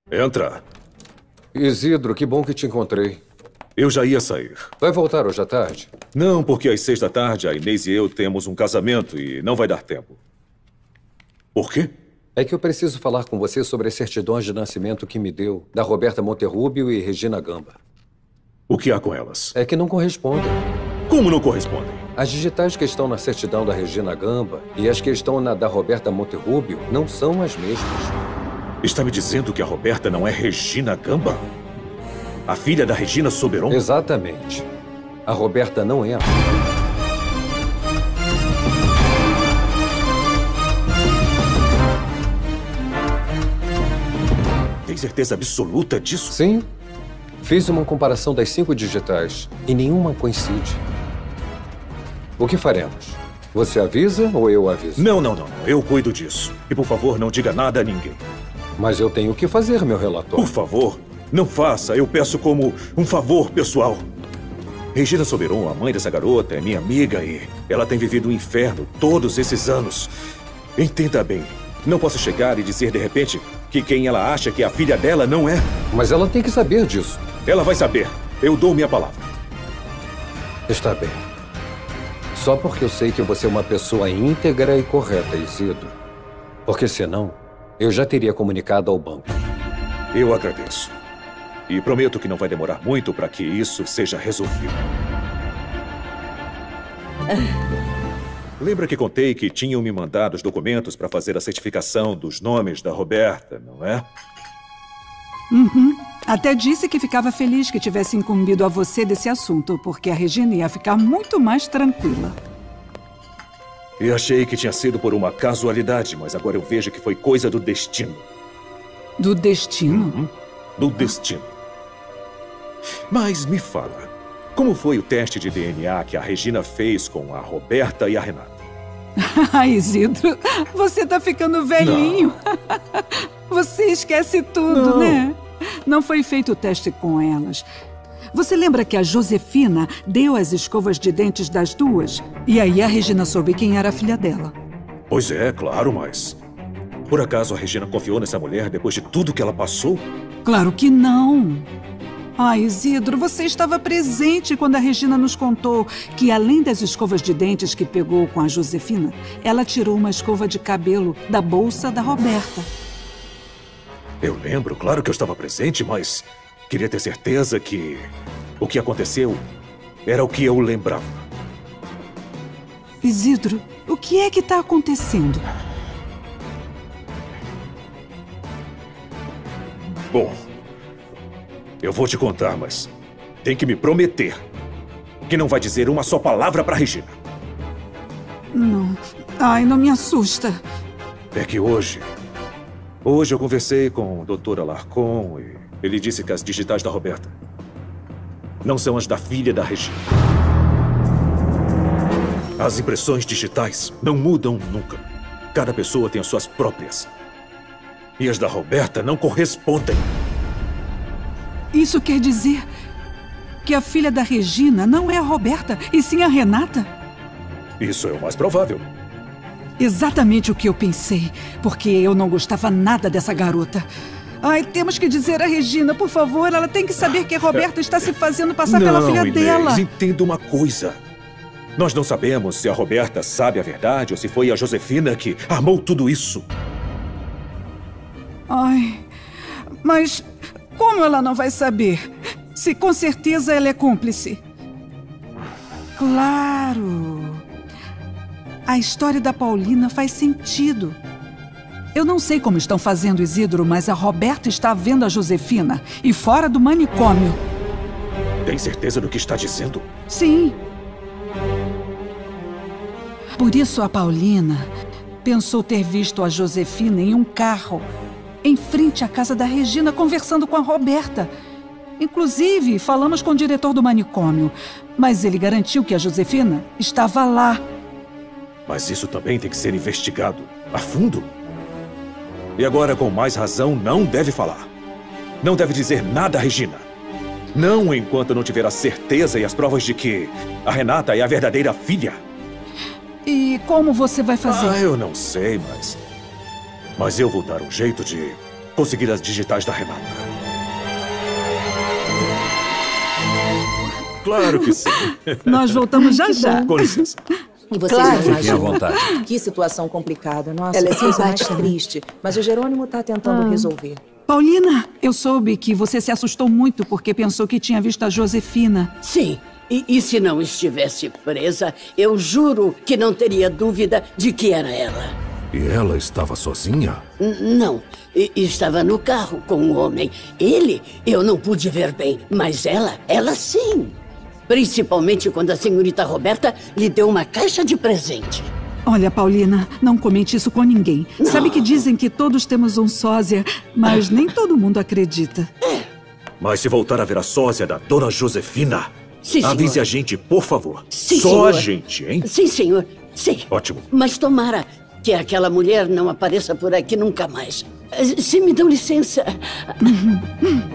Entra. Isidro, que bom que te encontrei. Eu já ia sair. Vai voltar hoje à tarde? Não, porque às 6 da tarde a Inês e eu temos um casamento e não vai dar tempo. Por quê? É que eu preciso falar com você sobre as certidões de nascimento que me deu, da Roberta Monterrubio e Regina Gamba. O que há com elas? É que não correspondem. Como não correspondem? As digitais que estão na certidão da Regina Gamba e as que estão na da Roberta Monterrubio não são as mesmas. Está me dizendo que a Roberta não é Regina Gamba? A filha da Regina Soberon? Exatamente. A Roberta não é a filha. Tem certeza absoluta disso? Sim. Fiz uma comparação das 5 digitais e nenhuma coincide. O que faremos? Você avisa ou eu aviso? Não. Eu cuido disso. E por favor, não diga nada a ninguém. Mas eu tenho que fazer meu relatório. Por favor, não faça. Eu peço como um favor pessoal. Regina Soberon, a mãe dessa garota, é minha amiga e ela tem vivido um inferno todos esses anos. Entenda bem. Não posso chegar e dizer de repente que quem ela acha que é a filha dela não é. Mas ela tem que saber disso. Ela vai saber. Eu dou minha palavra. Está bem. Só porque eu sei que você é uma pessoa íntegra e correta, Isidro. Porque senão, eu já teria comunicado ao banco. Eu agradeço. E prometo que não vai demorar muito para que isso seja resolvido. Lembra que contei que tinham me mandado os documentos para fazer a certificação dos nomes da Roberta, não é? Uhum. Até disse que ficava feliz que tivesse incumbido a você desse assunto, porque a Regina ia ficar muito mais tranquila. E achei que tinha sido por uma casualidade, mas agora eu vejo que foi coisa do destino. Do destino? Uhum. Do destino. Mas me fala, como foi o teste de DNA que a Regina fez com a Roberta e a Renata? Isidro, você tá ficando velhinho. Você esquece tudo, né? Não foi feito o teste com elas. Você lembra que a Josefina deu as escovas de dentes das duas? E aí a Regina soube quem era a filha dela. Pois é, claro, mas... Por acaso a Regina confiou nessa mulher depois de tudo que ela passou? Claro que não. Isidro, você estava presente quando a Regina nos contou que, além das escovas de dentes que pegou com a Josefina, ela tirou uma escova de cabelo da bolsa da Roberta. Eu lembro, claro que eu estava presente, mas queria ter certeza que o que aconteceu era o que eu lembrava. Isidro, o que é que está acontecendo? Bom, eu vou te contar, mas tem que me prometer que não vai dizer uma só palavra para Regina. Não. Ai, não me assusta. É que hoje eu conversei com o Dr. Alarcon e ele disse que as digitais da Roberta não são as da filha da Regina. As impressões digitais não mudam nunca. Cada pessoa tem as suas próprias. E as da Roberta não correspondem. Isso quer dizer que a filha da Regina não é a Roberta, e sim a Renata? Isso é o mais provável. Exatamente o que eu pensei, porque eu não gostava nada dessa garota. Ai, temos que dizer a Regina, por favor, ela tem que saber que a Roberta está se fazendo passar pela filha Inês, dela. Entenda uma coisa. Nós não sabemos se a Roberta sabe a verdade ou se foi a Josefina que armou tudo isso. Ai, mas como ela não vai saber? Se com certeza ela é cúmplice. Claro. A história da Paulina faz sentido. Eu não sei como estão fazendo, Isidro, mas a Roberta está vendo a Josefina e fora do manicômio. Tem certeza do que está dizendo? Sim. Por isso a Paulina pensou ter visto a Josefina em um carro em frente à casa da Regina, conversando com a Roberta. Inclusive, falamos com o diretor do manicômio, mas ele garantiu que a Josefina estava lá. Mas isso também tem que ser investigado a fundo. E agora, com mais razão, não deve falar. Não deve dizer nada a Regina. Não enquanto não tiver a certeza e as provas de que a Renata é a verdadeira filha. E como você vai fazer? Eu não sei, mas eu vou dar um jeito de conseguir as digitais da Renata. Claro que sim. Nós voltamos já já. Com licença. E vocês Claro. não Fiquem à imaginam vontade. que situação complicada. Nossa, Ela é que coisa mais simpática, né? triste. Mas o Jerônimo está tentando resolver. Paulina, eu soube que você se assustou muito porque pensou que tinha visto a Josefina. Sim, e se não estivesse presa, eu juro que não teria dúvida de que era ela. E ela estava sozinha? Não, estava no carro com um homem. Ele, eu não pude ver bem, mas ela sim. Principalmente quando a senhorita Roberta lhe deu uma caixa de presente. Olha, Paulina, não comente isso com ninguém. Sabe que dizem que todos temos um sósia, mas nem todo mundo acredita. Mas se voltar a ver a sósia da Dona Josefina, Sim, senhor. avise a gente, por favor. Sim, Só senhor. a gente, hein? Sim, senhor, sim. Ótimo. Mas tomara que aquela mulher não apareça por aqui nunca mais. Se me dão licença.